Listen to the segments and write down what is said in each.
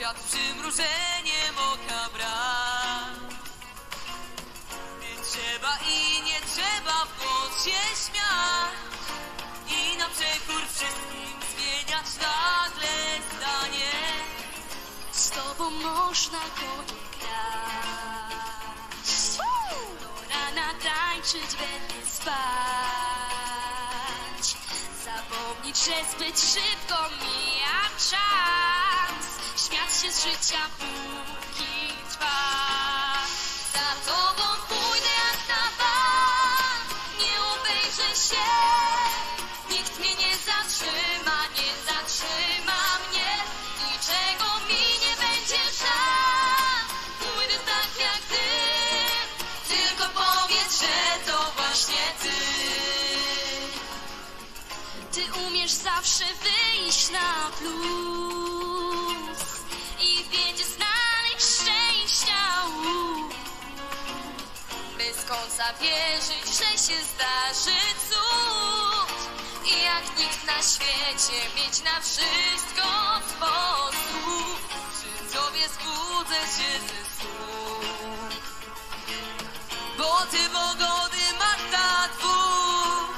świat przymrużeniem oka brak. Nie trzeba i nie trzeba w głos się śmiać i na przekór wszystkim zmieniać nagle zdanie. Z tobą można go nie kraść, do rana tańczyć, będę spać, zapomnieć, że zbyt szybko mija czas, śmiać się z życia póki trwa. Za tobą pójdę jak na bank, nie obejrzę się, nikt mnie nie zatrzyma, nie zatrzyma mnie, niczego mi nie będzie żal. Pójdę tak jak ty, tylko powiedz, że to właśnie ty. Ty umiesz zawsze wyjść na plus i wiedzie znaleźć szczęścia łód. Bez końca wierzyć, że się zdarzy cud i jak nikt na świecie mieć na wszystko sposób. Przy sobie zbudzę się ze snu, bo ty pogody masz na dwóch.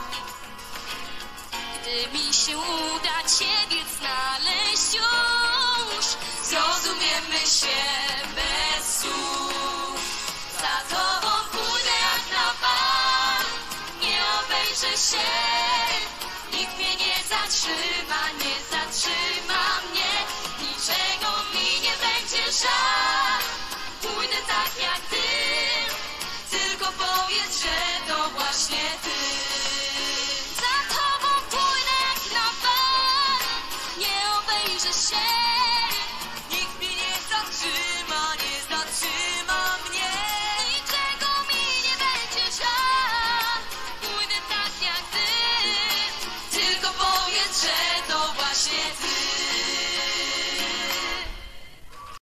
Gdy mi się uda ciebie znaleźć już, zrozumiemy się bez słów. Za tobą pójdę jak na bank, nie obejrzę się, nikt mnie nie zatrzyma, nie zatrzyma.